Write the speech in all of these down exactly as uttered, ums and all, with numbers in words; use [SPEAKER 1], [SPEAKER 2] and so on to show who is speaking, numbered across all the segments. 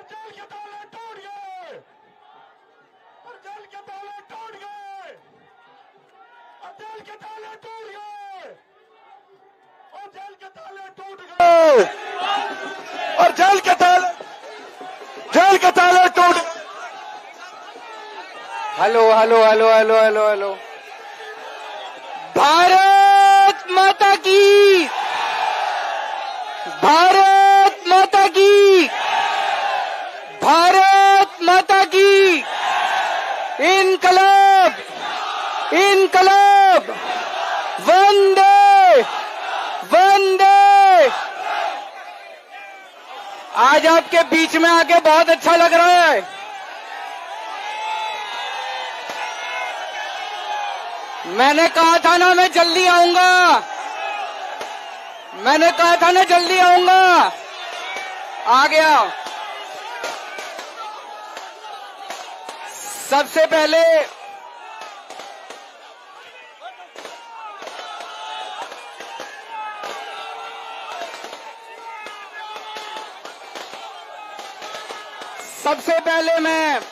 [SPEAKER 1] Jail के ताले टूट गए, और जेल के ताले टूट गए, और जेल के ताले टूट गए, और जेल के ताले टूट गए, और जेल के ताले जेल के ताले टूट गए।
[SPEAKER 2] Hello hello hello hello hello hello Bharat माता की, भारत माता की, भारत माता की। इनकलाब, इनकलाब, वंदे वंदे। आज आपके बीच में आके बहुत अच्छा लग रहा है। मैंने कहा था ना मैं जल्दी आऊंगा, मैंने कहा था ना जल्दी आऊंगा, आ गया। सबसे पहले सबसे पहले मैं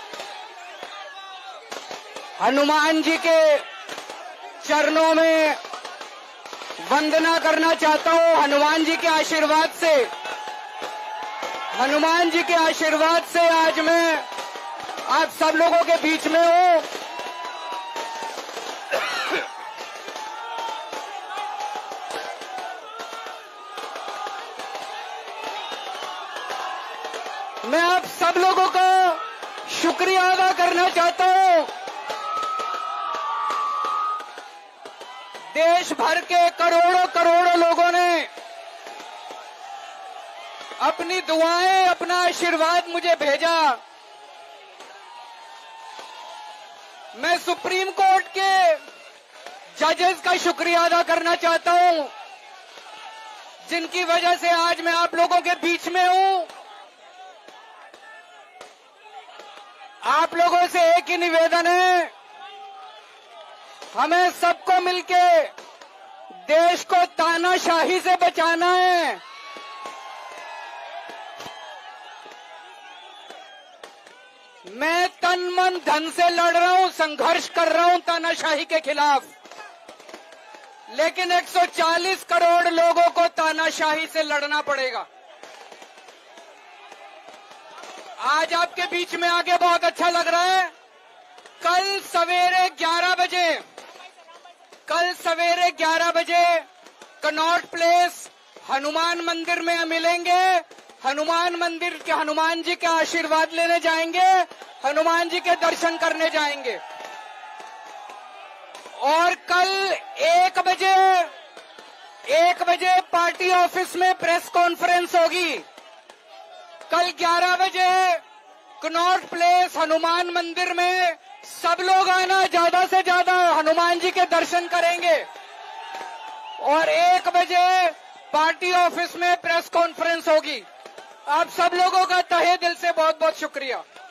[SPEAKER 2] हनुमान जी के चरणों में वंदना करना चाहता हूं। हनुमान जी के आशीर्वाद से, हनुमान जी के आशीर्वाद से आज मैं आप सब लोगों के बीच में हूं। मैं आप सब लोगों का शुक्रिया अदा करना चाहता हूं। देश भर के करोड़ों करोड़ों लोगों ने अपनी दुआएं, अपना आशीर्वाद मुझे भेजा। मैं सुप्रीम कोर्ट के जजेस का शुक्रिया अदा करना चाहता हूं, जिनकी वजह से आज मैं आप लोगों के बीच में हूं। आप लोगों से एक ही निवेदन है, हमें सबको मिलके देश को तानाशाही से बचाना है। मैं तन मन धन से लड़ रहा हूं, संघर्ष कर रहा हूं तानाशाही के खिलाफ, लेकिन एक सौ चालीस करोड़ लोगों को तानाशाही से लड़ना पड़ेगा। आज आपके बीच में आके बहुत अच्छा लग रहा है। कल सवेरे ग्यारह बजे कल सवेरे ग्यारह बजे कनॉट प्लेस हनुमान मंदिर में मिलेंगे। हनुमान मंदिर के हनुमान जी के आशीर्वाद लेने जाएंगे, हनुमान जी के दर्शन करने जाएंगे। और कल एक बजे एक बजे पार्टी ऑफिस में प्रेस कॉन्फ्रेंस होगी। कल ग्यारह बजे कनॉट प्लेस हनुमान मंदिर में सब लोग आना, ज्यादा से ज्यादा हनुमान जी के दर्शन करेंगे। और एक बजे पार्टी ऑफिस में प्रेस कॉन्फ्रेंस होगी। आप सब लोगों का तहे दिल से बहुत बहुत शुक्रिया।